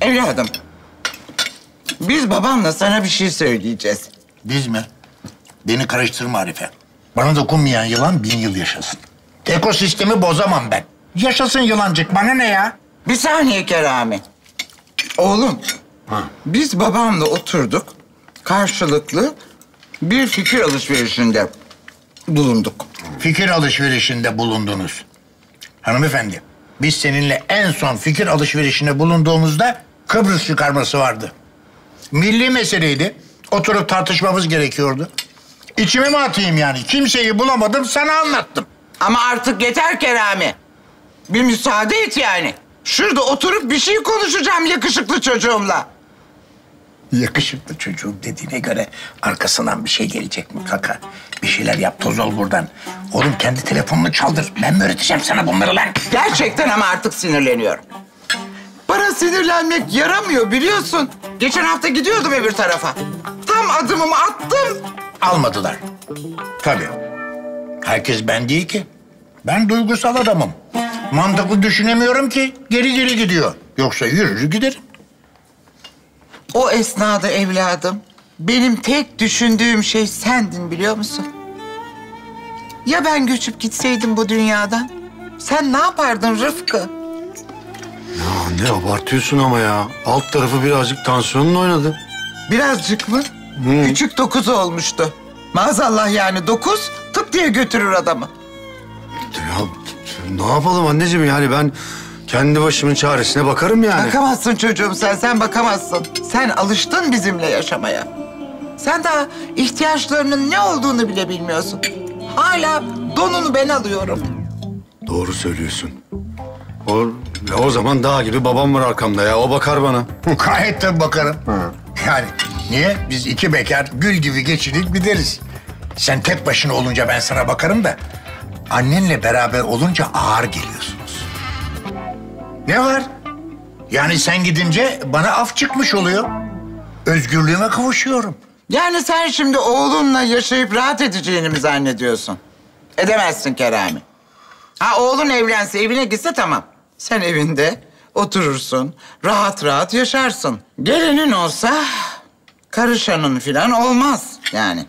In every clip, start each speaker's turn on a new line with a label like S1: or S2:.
S1: Evladım, biz babanla sana bir şey söyleyeceğiz.
S2: Biz mi? Beni karıştırma Arife. Bana dokunmayan yılan 1000 yıl yaşasın. Ekosistemi bozamam ben. Yaşasın yılancık, bana ne ya?
S1: Bir saniye Kerami. Oğlum, biz babamla oturduk, karşılıklı bir fikir alışverişinde bulunduk.
S2: Fikir alışverişinde bulundunuz. Hanımefendi, biz seninle en son fikir alışverişinde bulunduğumuzda Kıbrıs çıkarması vardı. Milli meseleydi. Oturup tartışmamız gerekiyordu. İçime mi atayım yani? Kimseyi bulamadım, sana anlattım.
S1: Ama artık yeter Kerami. Bir müsaade et yani. Şurada oturup bir şey konuşacağım yakışıklı çocuğumla.
S2: Yakışıklı çocuğum dediğine göre arkasından bir şey gelecek mi kaka? Bir şeyler yap, toz ol buradan. Oğlum kendi telefonunu çaldır. Ben mi öğreteceğim sana bunları lan?
S1: Gerçekten ama artık sinirleniyorum. Bana sinirlenmek yaramıyor biliyorsun. Geçen hafta gidiyordum öbür tarafa. Tam adımımı attım.
S2: Almadılar. Tabii. Herkes ben değil ki. Ben duygusal adamım. Mantıklı düşünemiyorum ki geri geri gidiyor. Yoksa yürür giderim.
S1: O esnada evladım, benim tek düşündüğüm şey sendin biliyor musun? Ya ben göçüp gitseydim bu dünyadan? Sen ne yapardın Rıfkı?
S3: Ya anne abartıyorsun ama ya. Alt tarafı birazcık tansiyonun oynadı.
S1: Birazcık mı? Küçük 9 olmuştu. Maazallah yani 9 tıp diye götürür adamı.
S3: Ya ne yapalım anneciğim yani ben kendi başımın çaresine bakarım yani.
S1: Bakamazsın çocuğum sen bakamazsın. Sen alıştın bizimle yaşamaya. Sen daha ihtiyaçlarının ne olduğunu bile bilmiyorsun. Hala donunu ben alıyorum.
S3: Doğru söylüyorsun. O zaman dağ gibi babam var arkamda ya. O bakar bana.
S2: Gayet tabii bakarım. Yani niye? Biz iki bekar gül gibi geçinip gideriz. Sen tek başına olunca ben sana bakarım da... annenle beraber olunca ağır geliyorsunuz. Ne var? Yani sen gidince bana af çıkmış oluyor. Özgürlüğüme kavuşuyorum.
S1: Yani sen şimdi oğlunla yaşayıp rahat edeceğini mi zannediyorsun? Edemezsin Kerami. Ha oğlun evlense, evine gitse tamam. Sen evinde oturursun, rahat rahat yaşarsın. Gelinin olsa karışanın filan olmaz yani.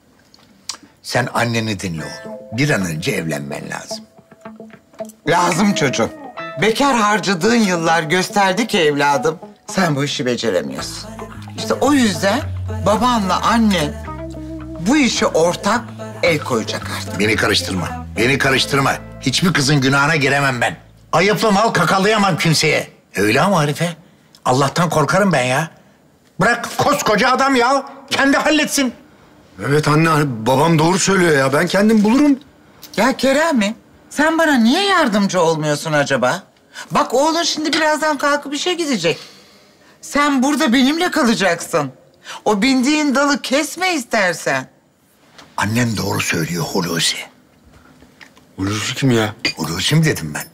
S2: Sen anneni dinle oğlum. Bir an önce evlenmen lazım.
S1: Lazım çocuğum. Bekar harcadığın yıllar gösterdi ki evladım, sen bu işi beceremiyorsun. İşte o yüzden babanla annen bu işe ortak el koyacak artık.
S2: Beni karıştırma. Beni karıştırma. Hiçbir kızın günahına giremem ben. Ayıplı mal kakalayamam kimseye. Öyle ama Arife. Allah'tan korkarım ben ya. Bırak koskoca adam ya. Kendi halletsin.
S3: Evet anne babam doğru söylüyor ya. Ben kendim bulurum.
S1: Ya Kerami, sen bana niye yardımcı olmuyorsun acaba? Bak oğlun şimdi birazdan kalkıp işe gidecek. Sen burada benimle kalacaksın. O bindiğin dalı kesme istersen.
S2: Annem doğru söylüyor Hulusi.
S3: Hulusi kim ya?
S2: Hulusi mi dedim ben?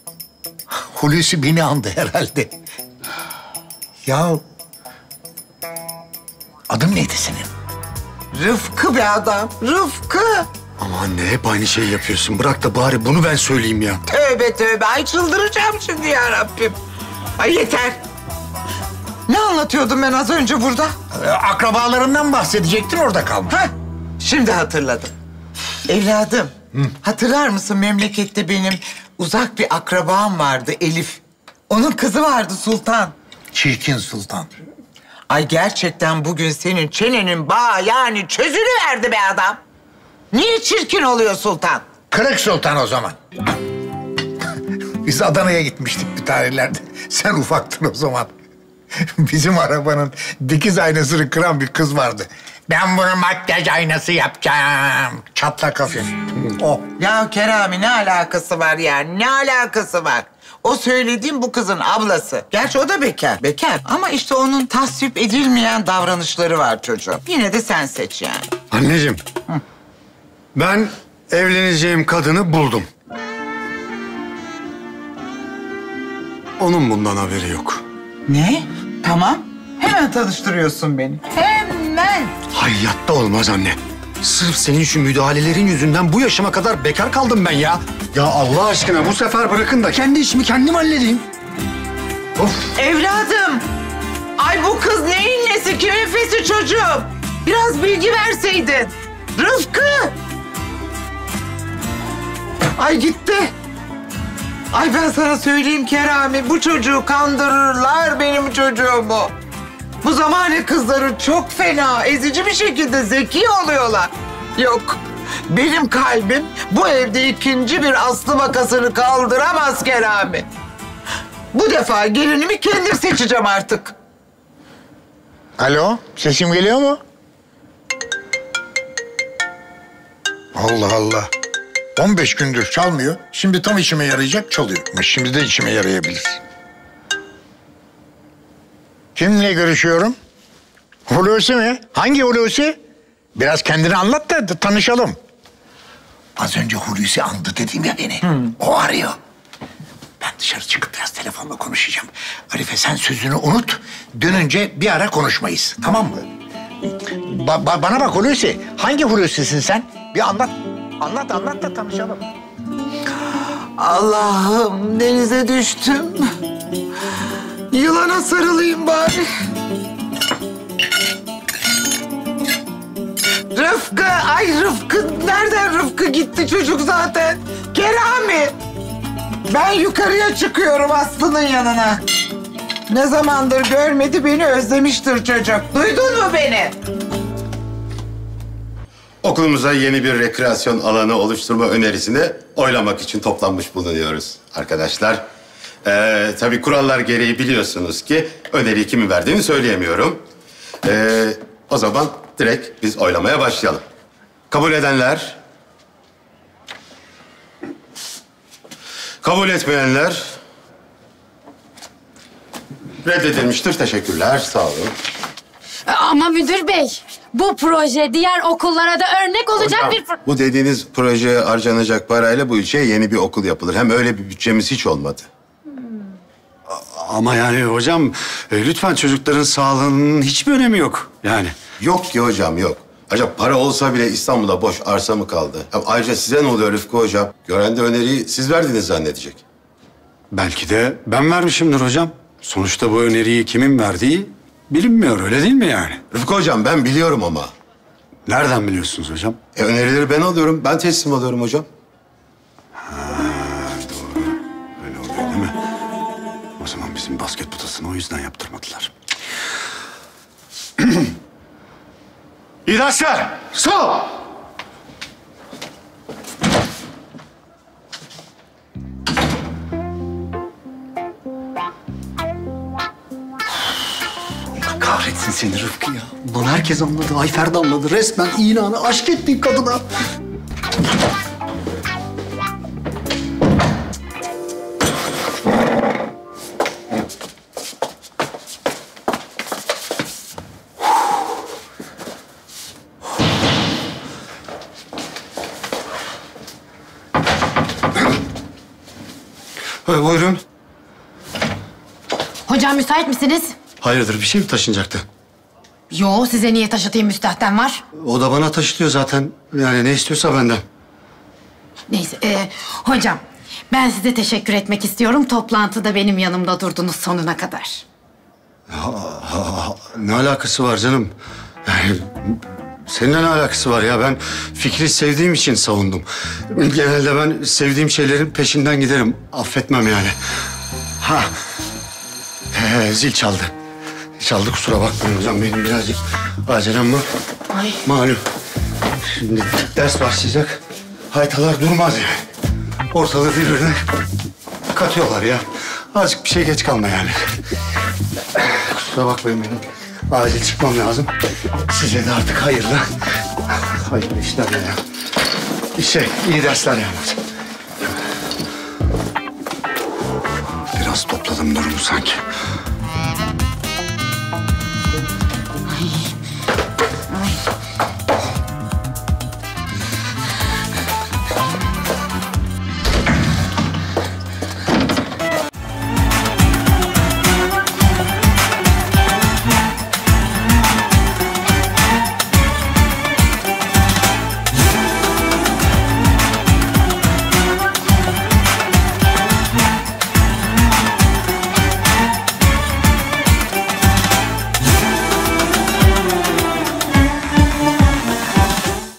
S2: Hulusi beni andı herhalde. Ya... adın neydi senin?
S1: Rıfkı be adam, Rıfkı.
S3: Ama anne hep aynı şeyi yapıyorsun. Bırak da bari bunu ben söyleyeyim ya.
S1: Tövbe tövbe, ay çıldıracağım şimdi ya Rabbim. Ay yeter. Ne anlatıyordum ben az önce burada?
S2: Akrabalarından bahsedecektin, orada kalmış.
S1: Hah, şimdi hatırladım. Evladım, hatırlar mısın memlekette benim uzak bir akrabam vardı Elif. Onun kızı vardı Sultan.
S2: Çirkin Sultan.
S1: Ay gerçekten bugün senin çenenin bağı yani çözülüverdi be adam. Niye çirkin oluyor Sultan?
S2: Kırık Sultan o zaman. Biz Adana'ya gitmiştik bir tarihlerde. Sen ufaktın o zaman. Bizim arabanın dikiz aynasını kıran bir kız vardı. Ben bunu makyaj aynası yapacağım. Çatlak hafif. O.
S1: Ya Kerami ne alakası var yani? Ne alakası var? O söylediğim bu kızın ablası. Gerçi o da bekar. Bekar ama işte onun tasvip edilmeyen davranışları var çocuğum. Yine de sen seç yani.
S3: Anneciğim. Ben evleneceğim kadını buldum. Onun bundan haberi yok.
S1: Ne? Tamam. Hemen tanıştırıyorsun beni. Hemen.
S3: Hayatta olmaz anne. Sırf senin şu müdahalelerin yüzünden bu yaşıma kadar bekar kaldım ben ya. Ya Allah aşkına bu sefer bırakın da kendi işimi kendim halledeyim. Of.
S1: Evladım. Ay bu kız neyin nesi, kimin fesi çocuğum? Biraz bilgi verseydin. Rıfkı! Ay gitti. Ay ben sana söyleyeyim Kerami, bu çocuğu kandırırlar benim çocuğumu. Bu zamane kızları çok fena, ezici bir şekilde zeki oluyorlar. Yok, benim kalbim bu evde ikinci bir Aslı vakasını kaldıramaz Kerami. Bu defa gelinimi kendim seçeceğim artık.
S2: Alo, sesim geliyor mu? Allah Allah. 15 gündür çalmıyor. Şimdi tam işime yarayacak, çalıyor. Ama şimdi de işime yarayabilir. Kimle görüşüyorum? Hulusi mi? Hangi Hulusi? Biraz kendini anlat da tanışalım. Az önce Hulusi andı dedim ya beni. O arıyor. Ben dışarı çıkıp biraz telefonla konuşacağım. Arife sen sözünü unut. Dönünce bir ara konuşmayız. Tamam mı? Bana bak Hulusi. Hangi Hulusi'sin sen? Bir anlat. Anlat da tanışalım.
S1: Allah'ım, denize düştüm. Yılana sarılayım bari. Rıfkı, ay Rıfkı, nereden Rıfkı gitti çocuk zaten? Kerami, ben yukarıya çıkıyorum Aslı'nın yanına. Ne zamandır görmedi, beni özlemiştir çocuk. Duydun mu beni?
S4: Okulumuza yeni bir rekreasyon alanı oluşturma önerisini oylamak için toplanmış bulunuyoruz arkadaşlar. Tabii kurallar gereği biliyorsunuz ki öneriyi kimin verdiğini söyleyemiyorum. O zaman direkt biz oylamaya başlayalım. Kabul edenler? Kabul etmeyenler? Reddedilmiştir. Teşekkürler. Sağ olun.
S5: Ama müdür bey, bu proje diğer okullara da örnek olacak
S4: Hocam, bu dediğiniz projeye harcanacak parayla bu ilçeye yeni bir okul yapılır. Hem öyle bir bütçemiz hiç olmadı.
S3: Ama yani hocam lütfen çocukların sağlığının hiçbir önemi yok yani.
S4: Yok ki hocam, yok. Acaba para olsa bile İstanbul'da boş arsa mı kaldı? Ayrıca size ne oluyor Rıfkı hocam? Gören de öneriyi siz verdiniz zannedecek.
S3: Belki de ben vermişimdir hocam. Sonuçta bu öneriyi kimin verdiği bilinmiyor, öyle değil mi yani?
S4: Rıfkı hocam ben biliyorum ama.
S3: Nereden biliyorsunuz hocam?
S4: Önerileri ben alıyorum, ben teslim alıyorum hocam.
S3: Öyle oluyor değil mi? O zaman bizim basket potasını o yüzden yaptırmadılar. İyi dersler. Sağ ol. Allah kahretsin seni Rıfkı ya. Ulan herkes anladı. Ayfer de anladı. Resmen ilanı aşk ettin kadına. Buyurun.
S5: Hocam müsait misiniz?
S3: Hayırdır, bir şey mi taşınacaktı?
S5: Yo, size niye taşıtayım, müstahten var.
S3: O da bana taşıtıyor zaten. Yani ne istiyorsa benden.
S5: Neyse, hocam ben size teşekkür etmek istiyorum. Toplantıda benim yanımda durdunuz sonuna kadar.
S3: Ne alakası var canım? Yani seninle ne alakası var ya? Ben Fikri sevdiğim için savundum. Genelde ben sevdiğim şeylerin peşinden giderim. Affetmem yani. Ha. Zil çaldı. Çaldı, kusura bakmayın hocam. Benim birazcık acelem var.
S5: Ay.
S3: Malum. Şimdi ders başlayacak. Haytalar durmaz yani. Ortalığı birbirine katıyorlar ya. Azıcık bir şey geç kalma yani. Kusura bakmayın benim. Acil çıkmam lazım. Size de artık hayırlı işler ya. İyi dersler yani. Biraz topladım durumu sanki.